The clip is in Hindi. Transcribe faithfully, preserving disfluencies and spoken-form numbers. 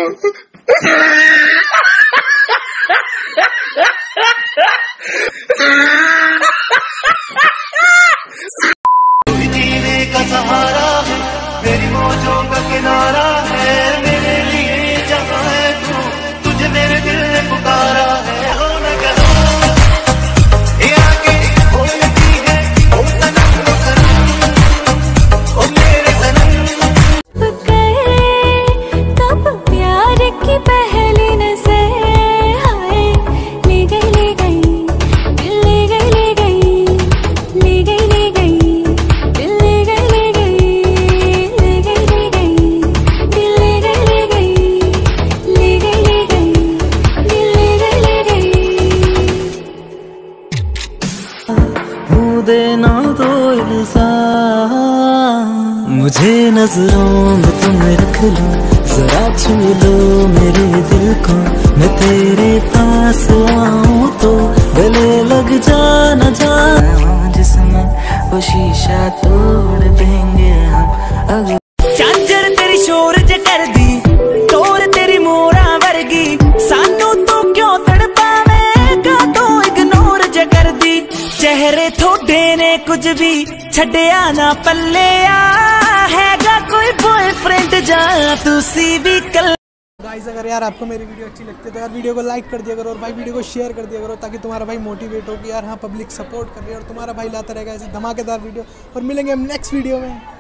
जीने का सहारा है, मेरी मौजों का किनारा है, मेरे लिए जहाँ है तू, तुझे मेरे दिल ने पुकारा है। हो न करो ये आगे बोलती है, ओ सनम ओ सनम ओ मेरे सनम। कब प्यार की पहली नजर हाय ले गई ले गई दिल ले गई ले गई ले गई ले गई दिल ले गई ले गई ले गई ले गई दिल ले गई ले गई ले गई ले गई दिल ले गई ले गई। हूँ देना तो इल्जाम, मुझे नजरों में तुम रख लो, जरा छू लो मेरे दिल को, मैं तेरे पास आऊं तो गले लग जा न जा, जिसमें वो शीशा तोड़ देंगे हम अगर। चांजर तेरी शोर ज कर दी, तोर तेरी मोरा वर्गी, सानू तो क्यों तड़पावेगा, तो इग्नोर ज कर दी, चेहरे थोड़े ने कुछ भी छड़िया ना पल्ले आ, हैगा कोई बॉयफ्रेंड जा तुसी भी कल। गाइस अगर यार आपको मेरी वीडियो अच्छी लगती है तो यार वीडियो को लाइक कर दिया करो और भाई वीडियो को शेयर कर दिया करो, ताकि तुम्हारा भाई मोटिवेट हो कि यार हाँ पब्लिक सपोर्ट कर रही है और तुम्हारा भाई लाता रहेगा ऐसी धमाकेदार वीडियो। और मिलेंगे हम नेक्स्ट वीडियो में।